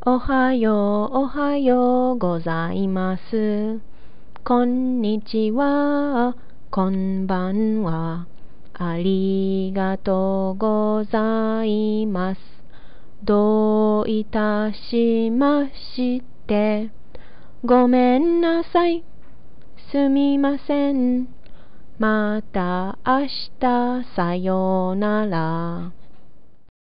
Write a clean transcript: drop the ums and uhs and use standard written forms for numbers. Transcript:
おはよう、おはようございます。こんにちは、こんばんは。ありがとうございます。どういたしまして。ごめんなさい。すみません。また明日さようなら。